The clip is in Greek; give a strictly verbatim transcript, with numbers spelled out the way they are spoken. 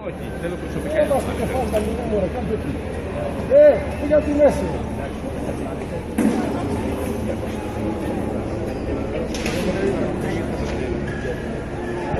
Όχι, θέλω προσωπικά. Έλα στο κεφάλι τα λίγο, μωρέ, κάντε τι. Ε, πήγα τη μέση.